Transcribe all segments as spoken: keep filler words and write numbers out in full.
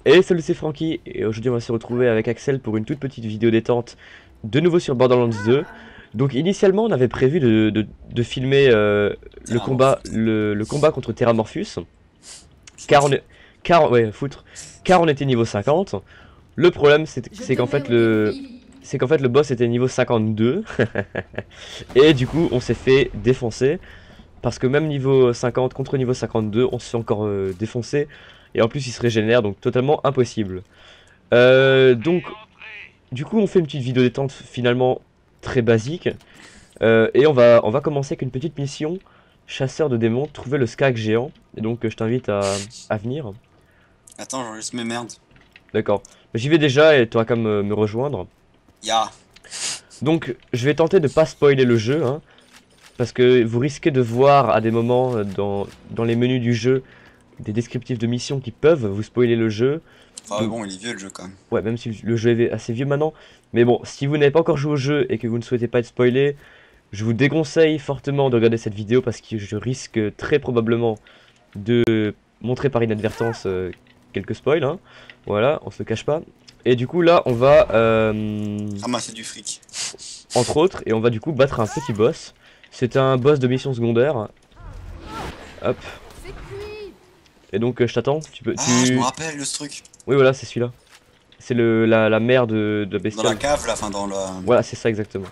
Et salut, c'est Francky, et aujourd'hui on va se retrouver avec Axel pour une toute petite vidéo détente, de nouveau sur Borderlands deux. Donc initialement on avait prévu de, de, de filmer euh, le, combat, le, le combat contre Terramorphous, car on, est, car, ouais, foutre, car on était niveau cinquante. Le problème c'est qu'en fait le... C'est qu'en fait le boss était niveau cinquante-deux. Et du coup on s'est fait défoncer. Parce que même niveau cinquante contre niveau cinquante-deux, on se fait encore euh, défoncer. Et en plus il se régénère, donc totalement impossible. Euh, donc du coup on fait une petite vidéo détente finalement très basique. Euh, et on va, on va commencer avec une petite mission. Chasseur de démons, trouver le skag géant. Et donc euh, je t'invite à, à venir. Attends, j'enregistre mes merdes. D'accord. J'y vais déjà et tu auras qu'à me, me rejoindre. Ya. Yeah. Donc je vais tenter de pas spoiler le jeu. Hein, parce que vous risquez de voir à des moments dans, dans les menus du jeu des descriptifs de missions qui peuvent vous spoiler le jeu. Enfin donc, bon, il est vieux le jeu quand même. Ouais, même si le jeu est assez vieux maintenant. Mais bon, si vous n'avez pas encore joué au jeu et que vous ne souhaitez pas être spoilé, je vous déconseille fortement de regarder cette vidéo parce que je risque très probablement de montrer par inadvertance euh, quelques spoils. Hein. Voilà, on se le cache pas. Et du coup là, on va... Euh, ramasser du fric. Entre autres, et on va du coup battre un petit boss. C'est un boss de mission secondaire. Hop. Et donc euh, je t'attends, tu peux... Ah, tu... je me rappelle de ce truc. Oui voilà, c'est celui-là. C'est le la, la mère de, de bestiole. Dans la cave là, enfin dans la... Voilà, c'est ça exactement.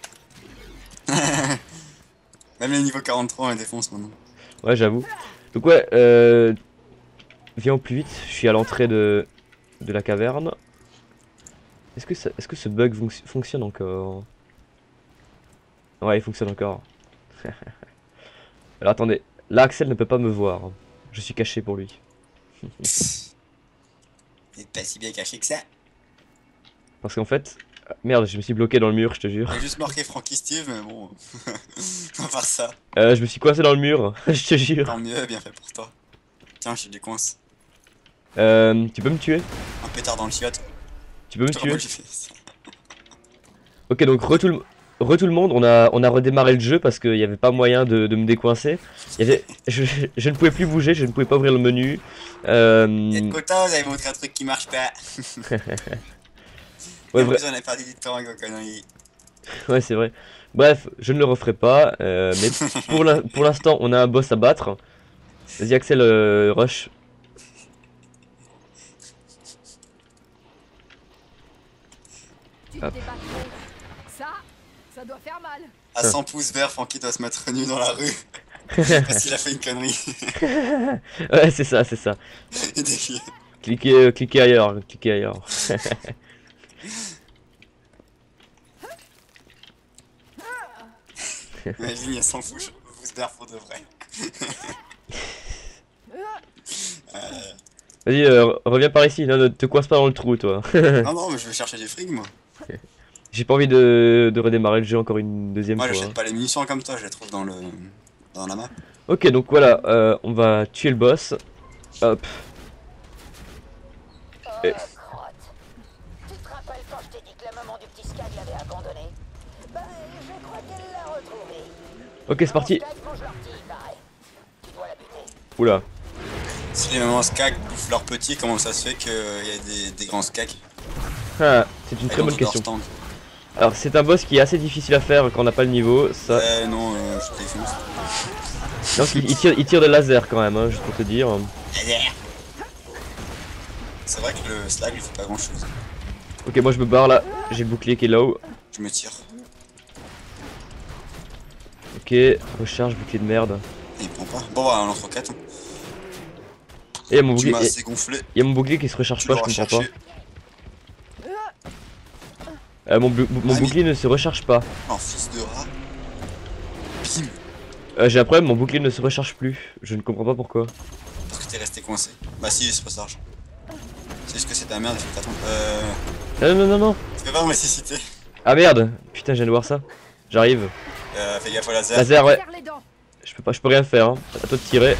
Même les niveaux quarante-trois on les défonce maintenant. Ouais, j'avoue. Donc ouais, euh... viens au plus vite, je suis à l'entrée de... de la caverne. Est-ce que, ça... Est-ce que ce bug fon fonctionne encore? Ouais, il fonctionne encore. Alors attendez, là Axel ne peut pas me voir. Je suis caché pour lui. Il est pas si bien caché que ça. Parce qu'en fait... Merde, je me suis bloqué dans le mur, je te jure. J'ai juste marqué Francky Steve, mais bon... On va faire ça. Euh, je me suis coincé dans le mur, je te jure. Tant mieux, bien fait pour toi. Tiens, j'ai des coinces. Euh, tu peux me tuer? Un pétard dans le chiotte. Tu peux me tuer? Fait ok, donc re tout, le... re tout le monde, on a, on a redémarré le jeu parce qu'il n'y avait pas moyen de, de me décoincer. Il y avait... je, je ne pouvais plus bouger, je ne pouvais pas ouvrir le menu. Euh... Et de quota, vous avez montré un truc qui marche pas. Ouais, vrai. On a perdu du temps avec vos conneries. Ouais, c'est vrai. Bref, je ne le referai pas. Euh, mais pour l'instant, on a un boss à battre. Vas-y, Axel, euh, rush. Hop. Ça, ça doit faire mal. À cent pouces verts, Francky doit se mettre nu dans la rue. Parce qu'il a fait une connerie. Ouais, c'est ça, c'est ça. cliquez, euh, cliquez ailleurs, cliquez ailleurs. Imagine, il y a cent pouces verts pour de vrai. euh... Vas-y, euh, reviens par ici, non, ne te coince pas dans le trou, toi. Non, non, mais je vais chercher du fric, moi. J'ai pas envie de, de redémarrer le jeu encore une deuxième moi, fois. Moi, j'achète hein. pas les munitions comme toi, je les trouve dans le dans la map. Ok, donc voilà, euh, on va tuer le boss. Hop. Et... Tu te rappelles quand je t'ai dit que la maman du petit Skag l'avait abandonné? Bah, je crois qu'elle l'a retrouvé. Ok, c'est parti. Oula. Si les mamans skag bouffent leurs petits, comment ça se fait qu'il y a des, des grands skags? Ah, c'est une très bonne question. Alors, c'est un boss qui est assez difficile à faire quand on n'a pas le niveau. Ça... Euh, non, euh, je défonce. Donc, il, il, tire, il tire de laser quand même, hein, juste pour te dire. C'est vrai que le slag il fait pas grand chose. Ok, moi je me barre là, j'ai le bouclier qui est là-haut. Je me tire. Ok, recharge, bouclier de merde. Il prend pas. Bon, bah, on en fait quatre. Et il y a mon bouclier, il y a mon bouclier qui se recharge pas, je comprends pas. Euh, mon, mon ah, bouclier mais... ne se recharge pas. Oh, fils de rat. Bim. Euh, j'ai un problème, mon bouclier ne se recharge plus. Je ne comprends pas pourquoi. Parce que t'es resté coincé. Bah si, c'est pas ça. C'est juste que c'est de la merde, il faut que t'attends. Euh... Non, non, non, non. Fais pas en nécessité. Ah merde. Putain, je viens de voir ça. J'arrive. Euh, fais gaffe au laser. Laser, ouais. Je peux pas, je peux rien faire. Hein. À toi de tirer.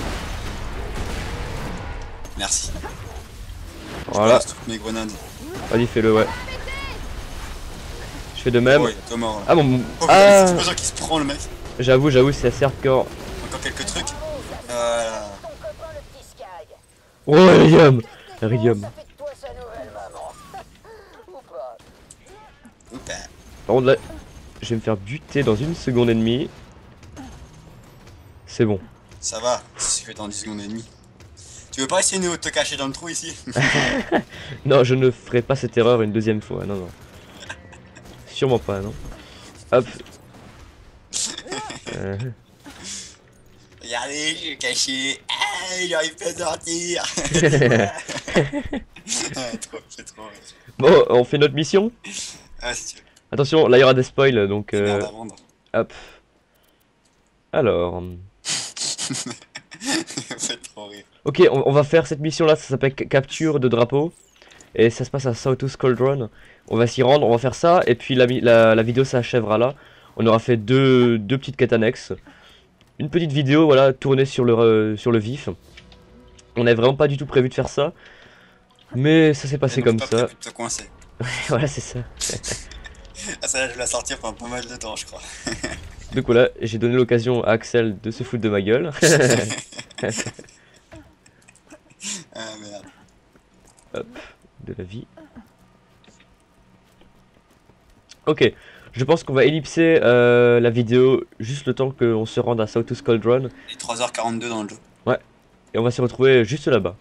Merci. Voilà. Je toutes mes grenades. Vas-y, fais-le, ouais. Je fais de même. Oh, il est mort, là. Ah bon. Oh, ah. c'est pas sûr qu'il se prend le mec. J'avoue, j'avoue, c'est assez hardcore. Encore quelques trucs. Voilà. Oh, William. Iridium. Ça fait de toi sa nouvelle maman. Ou pas. Oups. Par contre là, je vais me faire buter dans une seconde et demie. C'est bon. Ça va, c'est fait dans dix secondes et demie. Tu veux pas essayer de te cacher dans le trou ici? Non, je ne ferai pas cette erreur une deuxième fois, non, non. Sûrement pas, non. Hop. Euh, Regardez, je suis caché. Ah, j'arrive pas à sortir. Ah, trop, c'est trop. Bon, on fait notre mission. Ah, si tu veux. Attention, là il y aura des spoils, donc... Des Euh... merdes à vendre. Hop. Alors... Ça fait trop rire. Ok, on, on va faire cette mission là, ça s'appelle capture de drapeau. Et ça se passe à Southwest Cauldron. On va s'y rendre, on va faire ça, et puis la, la, la vidéo s'achèvera là. On aura fait deux, deux petites quêtes annexes. Une petite vidéo, voilà, tournée sur le, euh, sur le vif. On n'avait vraiment pas du tout prévu de faire ça. Mais ça s'est passé comme pas ça. prévu de te coincer. Voilà, c'est ça. Ah, ça, je vais la sortir pendant pas mal de temps, je crois. Donc voilà, j'ai donné l'occasion à Axel de se foutre de ma gueule. Ah merde. Hop, de la vie. Ok, je pense qu'on va ellipser euh, la vidéo juste le temps qu'on se rende à Southwest Cauldron. Il est trois heures quarante-deux dans le jeu. Ouais, et on va se retrouver juste là-bas.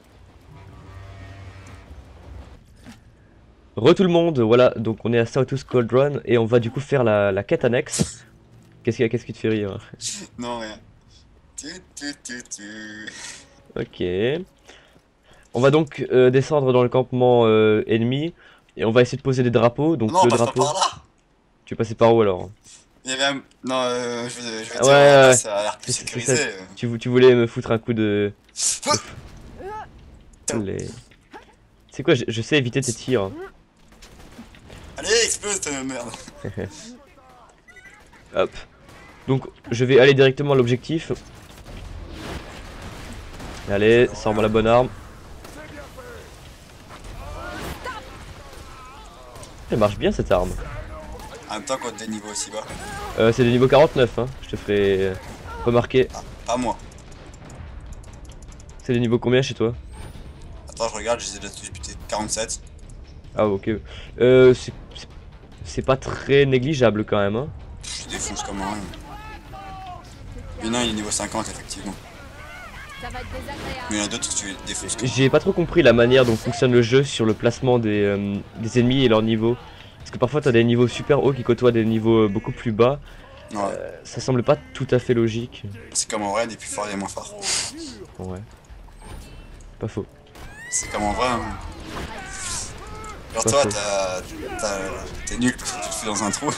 Re tout le monde, voilà, donc on est à Southwest Cauldron et on va du coup faire la, la quête annexe. Qu'est-ce qu'il y a, qu'est-ce qui te fait rire? Non, rien. Tu, tu, tu, tu. Ok. On va donc euh, descendre dans le campement euh, ennemi et on va essayer de poser des drapeaux. Donc Non, on le passe drapeau. pas par là. Tu es passé par où alors? Il y avait un... Non, euh, je vais, je vais Ouais, dire, ouais, ouais. ça a l'air plus C'est- c'est sécurisé. ça. euh. Tu, vou- tu voulais me foutre un coup de... Ah. Les... C'est quoi, je, je sais éviter tes tirs. Allez, explose ta merde. Hop. Donc je vais aller directement à l'objectif. Allez, sors-moi la bonne arme. Elle marche bien cette arme. En même temps, quand des niveaux aussi bas. Euh, c'est de niveau quarante-neuf, hein. Je te ferai euh, remarquer. Ah, pas moi. C'est de niveau combien chez toi? Attends, je regarde, j'essaie de te buter. quarante-sept. Ah ok. Euh, c'est- c'est- c'est pas très négligeable quand même, hein. Je défonce comme un. Mais non, il est niveau cinquante, effectivement. Ça va être désagréable. Mais il y en a d'autres que tu défonces comme J'ai pas trop compris la manière dont fonctionne le jeu sur le placement des, euh, des ennemis et leur niveau. Parce que parfois t'as des niveaux super hauts qui côtoient des niveaux euh, beaucoup plus bas. Ouais. Euh, ça semble pas tout à fait logique. C'est comme en vrai, des plus forts et des moins forts. Ouais. Pas faux. C'est comme en vrai. Hein. Genre Pas toi, faux. t'as... t'as- t'es nul parce que tu te fais dans un trou.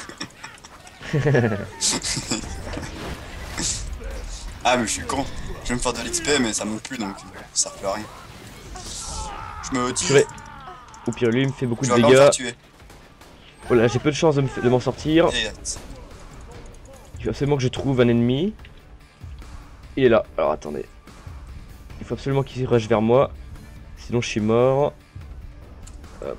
Ah, mais je suis con. Je vais me faire de l'X P, mais ça monte plus donc ça sert plus à rien. Je me motive. Purée. Au pire, lui il me fait beaucoup Je de vais pas me faire dégâts. tuer. Oh là, j'ai peu de chance de me f- de m'en sortir. Et, Il faut absolument que je trouve un ennemi. Il est là. Alors attendez. Il faut absolument qu'il rush vers moi. Sinon je suis mort. Hop.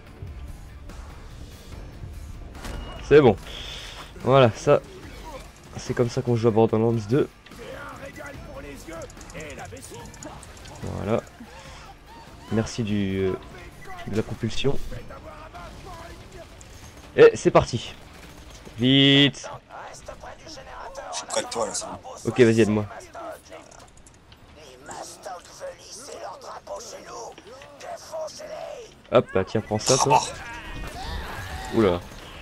C'est bon. Voilà, ça. C'est comme ça qu'on joue à Borderlands deux. Voilà. Merci du, euh, de la propulsion. Et c'est parti. Vite. je suis près de toi là, c'est bon. Ok, vas-y, aide-moi. Les Mastoc veulent hisser leur drapeau chez nous. Défoncez-les. Hop, bah tiens, prends ça toi. Oula.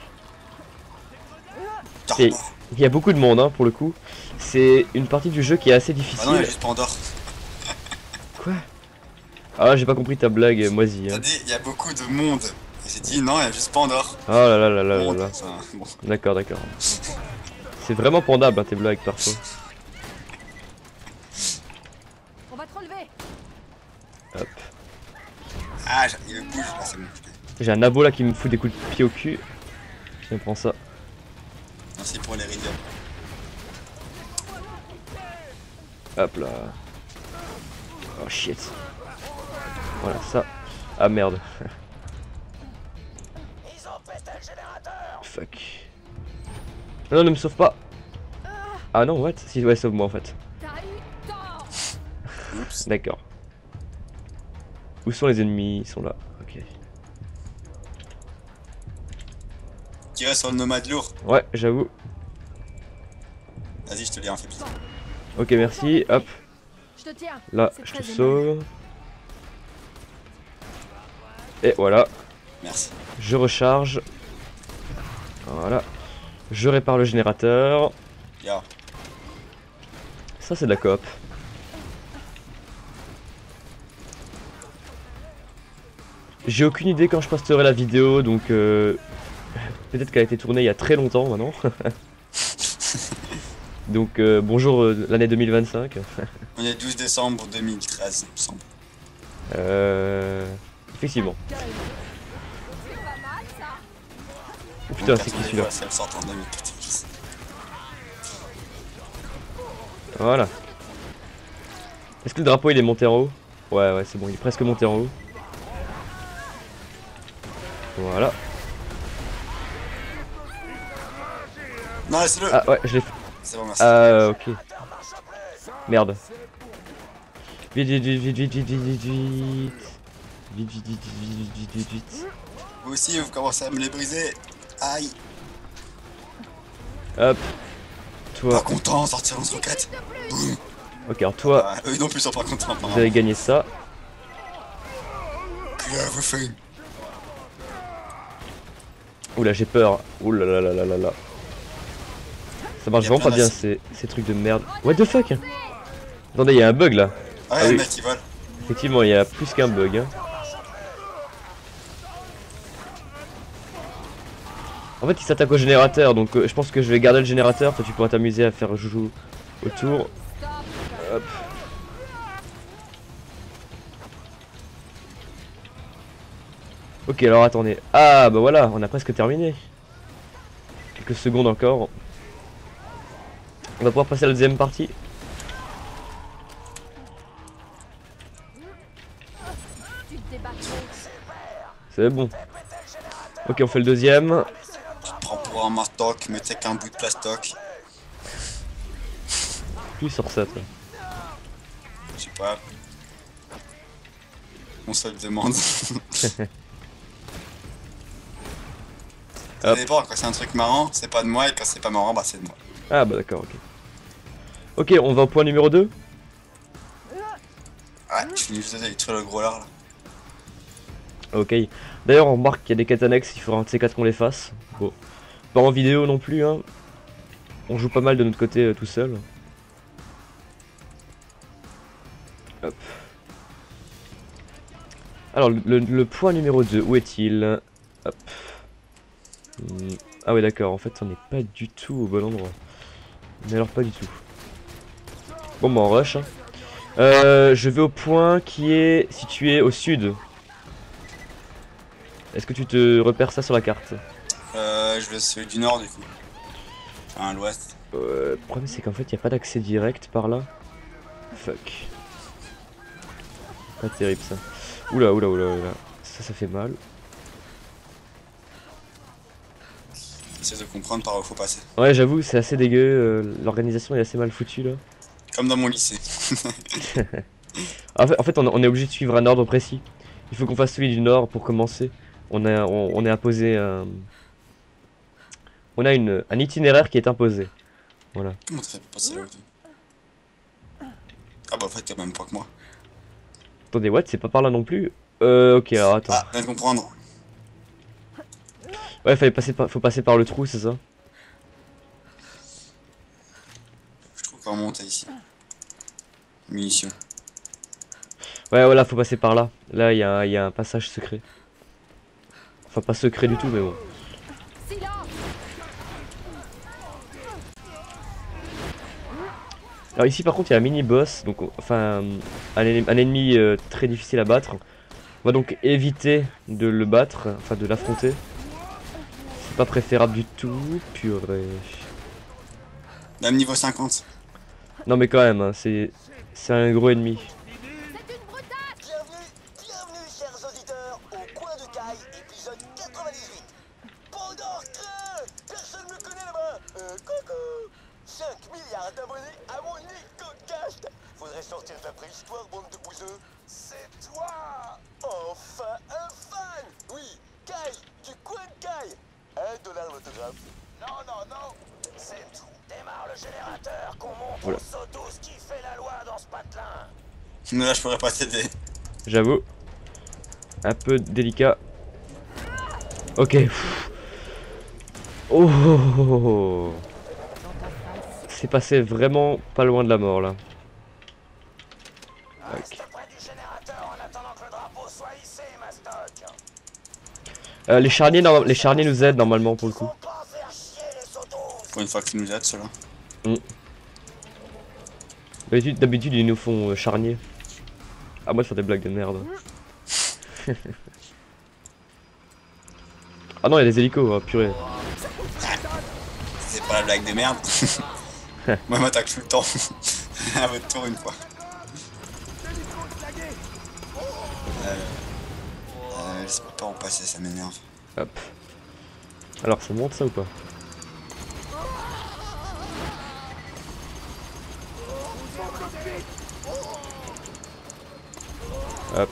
Et Carrément. il y a beaucoup de monde hein, pour le coup. C'est une partie du jeu qui est assez Ah non, il y a difficile. juste Pandore. Quoi? Ah, j'ai pas compris ta blague, moisie. T'as Hein. dit, il y a beaucoup de monde. Et j'ai dit, non, il y a juste Pandore. Oh là là là là là Monde, là. enfin, bon. D'accord, d'accord. C'est vraiment pendable hein, tes blagues parfois. On va te relever. Hop. Ah, j'ai- il bouge là, c'est bon. J'ai un abo là qui me fout des coups de pied au cul. Tiens, prends ça. Merci pour l'Iridium. Hop là. Oh shit. Voilà ça. Ah merde. Ils ont pété le générateur. Fuck. Non, ne me sauve pas. Ah non, what? Si, ouais, sauve-moi en fait. T'as eu tort. Oups. D'accord. Où sont les ennemis? Ils sont là. Ok. Tirer sur le nomade lourd. Ouais, j'avoue. Vas-y, je te l'ai en fait. Ok, merci. Hop. Je te tiens. Là, C'est je très te aimable. sauve. Et voilà. Merci. Je recharge. Voilà. Je répare le générateur. Ya. Ça, c'est de la coop. J'ai aucune idée quand je posterai la vidéo, donc euh, peut-être qu'elle a été tournée il y a très longtemps maintenant. Donc euh, bonjour euh, l'année deux mille vingt-cinq. On est douze décembre deux mille treize, il me semble. Euh... Effectivement. C'est pas mal ça. Oh putain, c'est qui celui-là? Si elle sort en deux mille quatorze. Voilà. Est-ce que le drapeau il est monté en haut? Ouais, ouais, c'est bon, il est presque monté en haut. Voilà. Non, laisse-le. Ah ouais, je l'ai fait. C'est bon, merci. Ah, ok. Merde. Vite, vite, vite, vite, vite, vite, vite, vite, vite. Vite, vite, vite, vite, vite, vite, vite. Vous aussi, vous commencez à me les briser. Aïe. Hop. Pas Toi. content, sortir en roquette. Boum. Ok, alors toi, Ah, eux non plus sont pas contents. vous apparemment. avez gagné ça. Clever thing. Oula, j'ai peur. Oula là là là là là. Ça marche Y a vraiment plein pas bien d'acides. ces, ces trucs de merde. What the fuck? Attendez, il y a un bug là. Ouais, Ah le oui. mec il vole. Effectivement, il y a plus qu'un bug. Hein. En fait, il s'attaque au générateur, donc euh, je pense que je vais garder le générateur. Toi, tu pourras t'amuser à faire joujou autour. Hop. Ok, alors attendez. Ah, bah voilà, on a presque terminé. Quelques secondes encore. On va pouvoir passer à la deuxième partie. Tu te débats trop. C'est bon. Ok, on fait le deuxième. Tu te prends pour un martoc, mais t'es qu'un bout de plastoc. Plus sur ça, toi. Je sais pas. On se le demande. Ça Hop. dépend, quand c'est un truc marrant, c'est pas de moi, et quand c'est pas marrant, bah c'est de moi. Ah, bah d'accord, ok. Ok, on va au point numéro deux. Ouais, je finis juste de détruire le gros lard là. Ok. D'ailleurs, on remarque qu'il y a des quêtes annexes, il faudra un de ces quatre qu'on les fasse. Bon. Pas en vidéo non plus, hein. On joue pas mal de notre côté euh, tout seul. Hop. Alors, le, le- le point numéro deux, où est-il? Hop. Hmm. Ah ouais, d'accord, en fait, on n'est pas du tout au bon endroit. Mais alors, pas du tout. Bon, bah, on rush. Hein. Euh, je vais au point qui est situé au sud. Est-ce que tu te repères ça sur la carte? Euh, je vais celui du nord du coup. Enfin, l'ouest. Euh, le problème c'est qu'en fait il n'y a pas d'accès direct par là. Fuck. Pas terrible ça. Oula oula oula oula. Ça ça fait mal. Essaye de comprendre par où faut passer. Ouais j'avoue c'est assez dégueu. euh, L'organisation est assez mal foutue là. Comme dans mon lycée. En fait, en fait on, on est obligé de suivre un ordre précis. Il faut qu'on fasse celui du nord pour commencer. On a, on, on est imposé un... On a une, un itinéraire qui est imposé. Voilà. Comment t'as fait pour passer là où Ah bah en fait t'es même pas que moi. Attendez, what? C'est pas par là non plus? Euh, ok, alors attends. Ah, viens de comprendre. Ouais, fallait passer par, faut passer par le trou, c'est ça? Je trouve qu'on monte ici. Munitions. Ouais, voilà, faut passer par là. Là, il y, a un- y a un passage secret. Enfin, pas secret du tout, mais bon. Silence. Alors ici, par contre, il y a un mini-boss, donc enfin un, ennemi- un ennemi euh, très difficile à battre. On va donc éviter de le battre, enfin de l'affronter. C'est pas préférable du tout, purée. Même niveau cinquante. Non mais quand même, hein, c'est c'est un gros ennemi. C'est une brutale. Bienvenue, bienvenue, chers auditeurs, au coin de caille, épisode quatre-vingt-dix-huit. Pendant que personne me connaît là-bas. Euh, coucou. cinq milliards d'abonnés à mon Nicocast. Faudrait sortir de la préhistoire, bande de bouseux. C'est toi. Enfin un fan. Oui, Kai, du coin de Kai. Un dollar l'autographe. Non, non, non. C'est tout. Démarre le générateur qu'on monte Voilà. au saut douze qui fait la loi dans ce patelin. Mais là, je pourrais pas t'aider. J'avoue. Un peu délicat. Ok. Oh, oh, oh, oh. C'est passé vraiment pas loin de la mort là. Reste près du générateur en attendant que le drapeau soit hissé, Mastoc. Euh, les charniers, norma- les charniers nous aident normalement pour le coup. Faut pas faire chier les sauts douze. Pour une fois que tu nous aides, ceux-là. D'habitude, d'habitude, ils nous font euh, charnier. À moi de faire des blagues de merde. Ah non, il y a des hélicos, oh, purée. C'est pas la blague de merde. Moi, m'attaque tout le temps. À votre tour une fois. Euh, euh, je sais pas en passer, ça m'énerve. Hop. Alors, ça monte ça ou pas? Hop.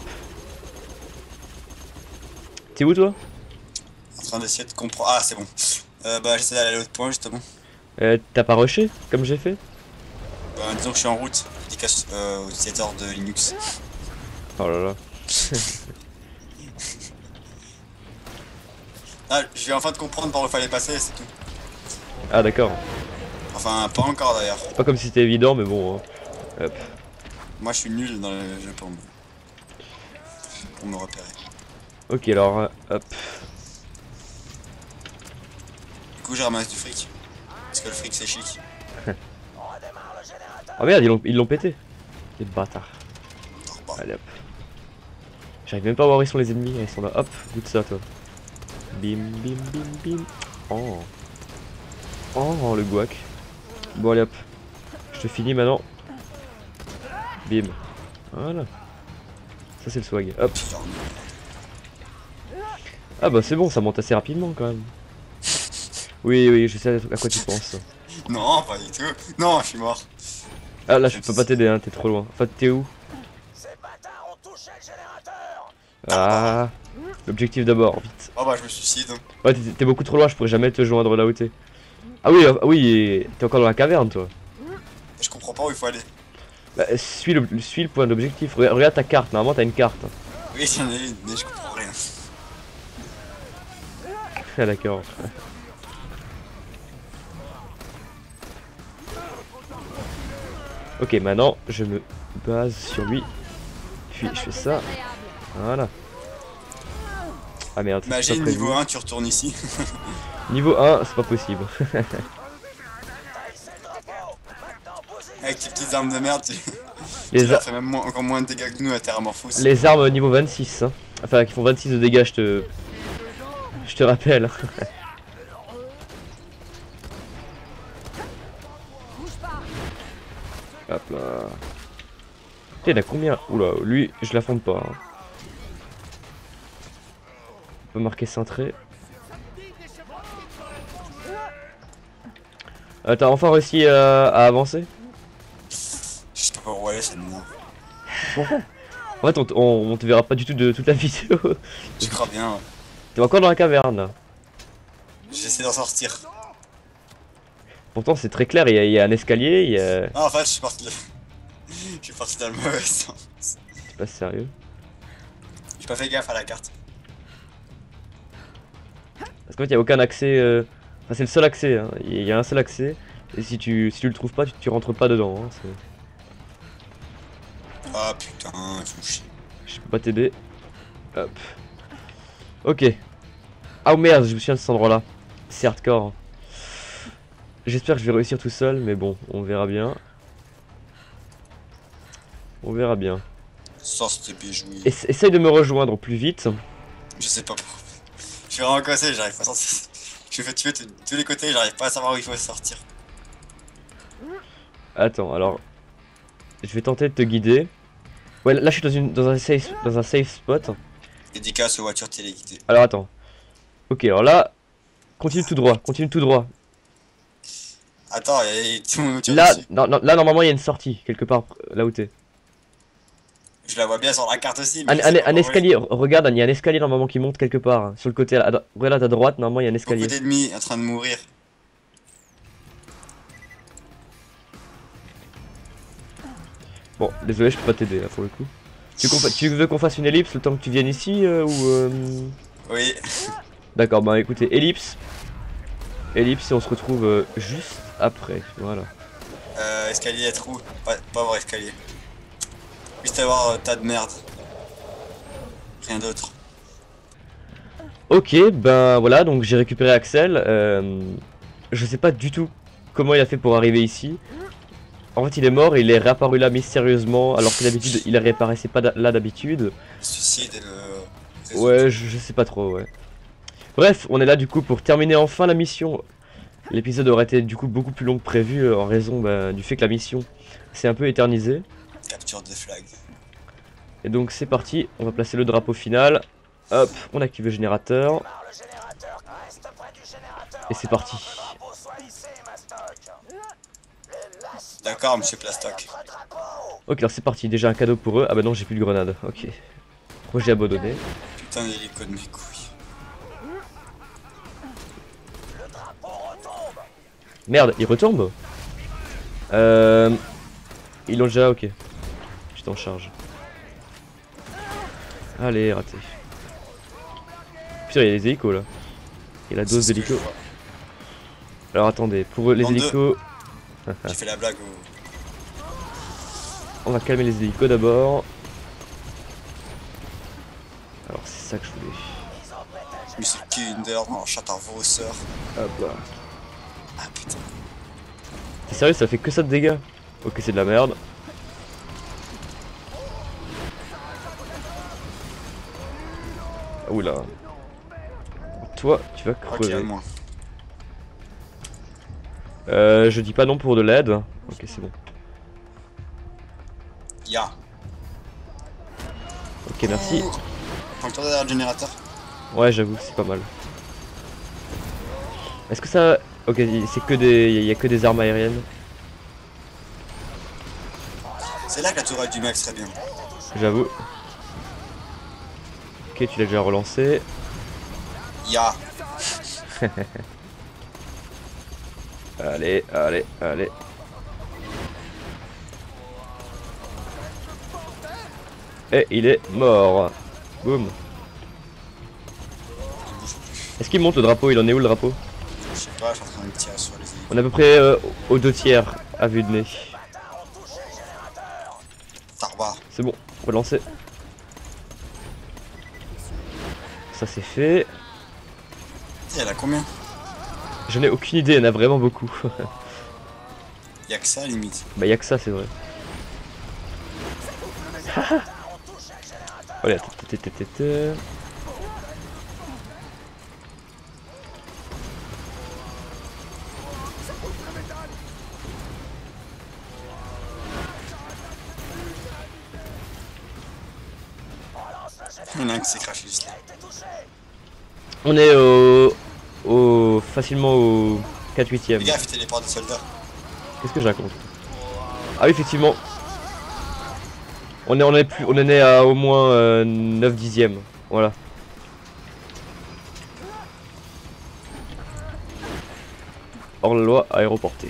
T'es où toi? En train d'essayer de comprendre. Ah, c'est bon. Euh, bah, j'essaie d'aller à l'autre point justement. euh, T'as pas rushé comme j'ai fait? Bah, disons que je suis en route. Dédicace euh, aux utilisateurs de Linux. Oh là là. Ah, je viens enfin de comprendre par où il fallait passer, c'est tout. Ah d'accord. Enfin, pas encore d'ailleurs. C'est pas comme si c'était évident mais bon. Hein. Hop. Moi, je suis nul dans le jeu pour me, pour me repérer. Ok alors euh, hop. Du coup, j'ai ramassé du fric. Parce que le fric, c'est chic. Redémarre le générateur. Oh merde, ils l'ont ils l'ont pété. Quel bâtard. Dors pas. Allez hop. J'arrive même pas à voir où ils sont les ennemis, ils sont là. Hop, goûte ça toi. Bim bim bim bim. Oh. Oh le guac. Bon allez hop. Je te finis maintenant. Bim. Voilà. Ça c'est le swag. Hop. Ah bah c'est bon, ça monte assez rapidement quand même. Oui oui, je sais à quoi tu penses. Non, pas du tout. Non, je suis mort. Ah là je peux pas t'aider hein, t'es trop loin. Enfin t'es où? Ces bâtards ont touché le générateur. Ah. L'objectif d'abord, vite. Oh bah, je me suicide. Ouais, t'es t'es beaucoup trop loin, je pourrais jamais te joindre là où t'es. Ah oui, ah oui, t'es encore dans la caverne toi. Je comprends pas où il faut aller. Bah, suis le, suis le point d'objectif. Regarde, regarde ta carte, normalement t'as une carte. Oui, j'en ai une, mais je comprends rien. Ah d'accord. Ok, maintenant je me base sur lui. Puis je fais ça. Voilà. Ah merde. c'est pas Imagine prévu. niveau un, tu retournes ici. Niveau un, c'est pas possible. Avec tes petites armes de merde, tu, tu Les, leur a- fais même moins- encore moins de dégâts que nous à Terramorphos. les armes niveau vingt-six. Hein. Enfin, qui font vingt-six de dégâts, je te. Je te rappelle. Hop là. Putain, il a combien? Oula, lui, je l'affronte pas. Hein. On peut marquer cintré. Euh, T'as enfin réussi à, à avancer? Je sais pas où aller, ça m'énerve. En fait, on, t- on, on te verra pas du tout de toute la vidéo. Je crois bien, ouais. T'es encore dans la caverne là. J'essaie d'en sortir. Pourtant, c'est très clair, il y, a, il y a un escalier, il y a. Ah, en fait, je suis parti, je suis parti dans le mauvais sens. C'est pas sérieux. J'ai pas fait gaffe à la carte. Parce qu'en fait, il y a aucun accès. euh, Enfin, c'est le seul accès. Hein. Il y a un seul accès. Et si tu, si tu le trouves pas, tu, tu rentres pas dedans. Hein. c'est- Ah putain, ils font chier. Je peux pas t'aider. Hop. Ok. Ah oh, merde, je me souviens de cet endroit là. C'est hardcore. hein. J'espère que je vais réussir tout seul, mais bon, on verra bien. On verra bien. Sans se jouer. Ess- essaye de me rejoindre au plus vite. Je sais pas pourquoi. Je suis vraiment cassé, j'arrive pas à sortir. Je me fais tuer de tous les côtés, j'arrive pas à savoir où il faut sortir. Attends, alors. Je vais tenter de te guider. Ouais, là je suis dans, une, dans, un, safe, dans un safe spot. Dédicace aux voitures téléguidées. Alors attends. Ok, alors là. Continue tout droit, continue tout droit. Attends, il y a tout mon voiture Là, dessus. non, non, là normalement il y a une sortie, quelque part, là où t'es. Je la vois bien sur la carte aussi. Un, Mais un- c'est pas un vrai. escalier, regarde, il y a un escalier normalement qui monte quelque part, hein, sur le côté, à, dro- regarde à ta droite, normalement il y a un Beaucoup escalier. d'ennemis en train de mourir. Bon, désolé, je peux pas t'aider là pour le coup. Tu, qu'on fa- tu veux qu'on fasse une ellipse le temps que tu viennes ici euh, ou euh, Oui. D'accord, bah écoutez, ellipse. Ellipse et on se retrouve euh, juste après, voilà. Euh, escalier à trou. Pas, pas vrai escalier. Juste avoir euh, tas de merde. Rien d'autre. Ok, ben voilà, donc j'ai récupéré Axel. Euh, je sais pas du tout comment il a fait pour arriver ici. En fait, il est mort et il est réapparu là mystérieusement, alors que d'habitude, il réapparaissait pas da- là d'habitude. Le suicide et le... Ouais, je, je sais pas trop, ouais. Bref, on est là du coup pour terminer enfin la mission. L'épisode aurait été du coup beaucoup plus long que prévu euh, en raison bah, du fait que la mission s'est un peu éternisée. Capture de flag. Et donc c'est parti, on va placer le drapeau final. Hop, on active le générateur. Démarre le générateur. Reste près du générateur. Et c'est parti. Le drapeau soit hissé, Mastoc. Le last D'accord, monsieur Plastoc. notre drapeau. Ok, alors c'est parti, déjà un cadeau pour eux. Ah bah non, j'ai plus de grenade, ok. Projet abandonné. Putain d'hélico de mes couilles. Le drapeau retombe. Merde, il retombe. Euh... Ils l'ont déjà, ok. Je t'en charge. Allez, raté. Putain, il y a les hélicos là. Et la dose C'est ce que d'hélicos. je vois. Alors attendez, pour les En deux. hélicos, J'ai fait la blague au... on va calmer les hélicos d'abord. Alors c'est ça que je voulais. Monsieur Kinder en Chattervausseur. Hop là. Ah putain. T'es sérieux, ça fait que ça de dégâts? Ok, c'est de la merde. Oula. Toi, tu vas Ok, crever. à moi. Euh, je dis pas non pour de l'aide. Ok, c'est bon. Ya. Ok, merci. Prends le temps derrière le générateur. Ouais, j'avoue, c'est pas mal. Est-ce que ça... Ok, c'est que des... Il y a que des armes aériennes. C'est là que la tourelle du mec serait bien. J'avoue. Ok, tu l'as déjà relancé. Ya. Allez, allez, allez. Et il est mort. Boum. Il bouge plus. Est-ce qu'il monte le drapeau? Il en est où le drapeau? Je sais pas, je suis en train de tirer sur les hélicos. On est à peu près euh, aux deux tiers à vue de nez. Tarba. C'est bon, relancer. Ça c'est fait. Il y en a combien? Je n'ai aucune idée, il y en a vraiment beaucoup. Y'a que ça limite. Bah y'a que ça, c'est vrai. Allez, attends, attends, attends, attends. Il y en a un qui s'est craché juste là. On est au... au... facilement au quatre huitième. Les gars, faites les portes des soldats. Qu'est-ce que je raconte? Ah oui, effectivement. On est, on est, plus, on en est à au moins euh, neuf dixièmes. Voilà. Hors la loi, aéroporté.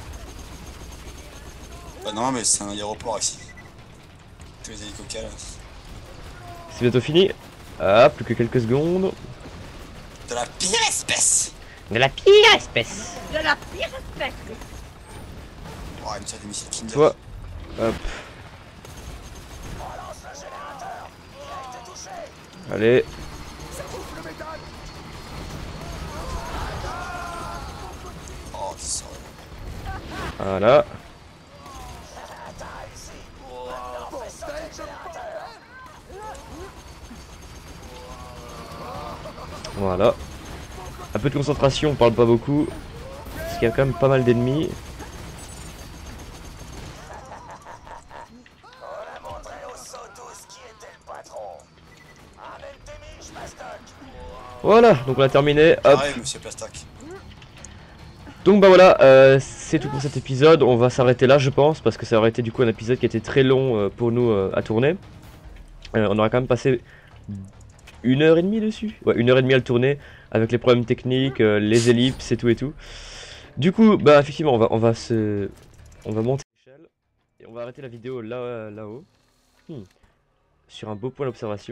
Bah non, mais c'est un aéroport ici. Tous les hélicos qu'il y a là. C'est bientôt fini. Ah, plus que quelques secondes. De la pire espèce. De la pire espèce. De la pire espèce. Oh, une sorte de missile Kinder. Toi. Hop. Allez. Oh, c'est ça. Voilà. Voilà. Un peu de concentration, on parle pas beaucoup. Parce qu'il y a quand même pas mal d'ennemis. Voilà, donc on a terminé. Hop. Pareil, monsieur Plastoc. Donc bah voilà, euh, c'est tout pour cet épisode. On va s'arrêter là, je pense, parce que ça aurait été du coup un épisode qui était très long euh, pour nous euh, à tourner. Euh, on aura quand même passé une heure et demie dessus. Ouais, une heure et demie à le tourner avec les problèmes techniques, euh, les ellipses et tout et tout. Du coup, bah effectivement, on va, on va se, on va monter l'échelle et on va arrêter la vidéo là, là-haut, hmm. sur un beau point d'observation.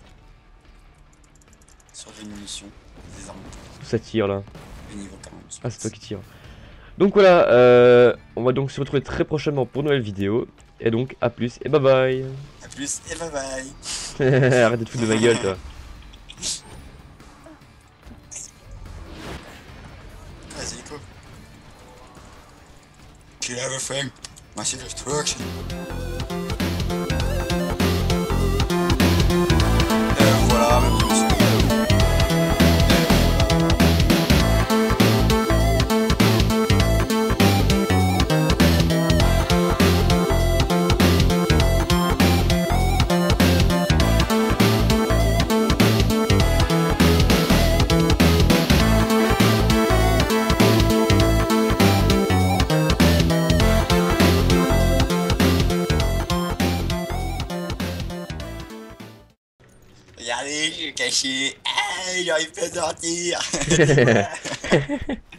Sur des munitions, des armes. Où ça tire là? Le niveau quarante. Ah, c'est toi qui tire. Donc voilà, euh, on va donc se retrouver très prochainement pour une nouvelle vidéo. Et donc, à plus et bye bye. A plus et bye bye. Arrête de te foutre de ma gueule, toi. Vas-y, Nico. Kill everything. Massive destruction. Et voilà, mes petits monsieur. Regardez, je suis caché. Ah, j'arrive pas à sortir.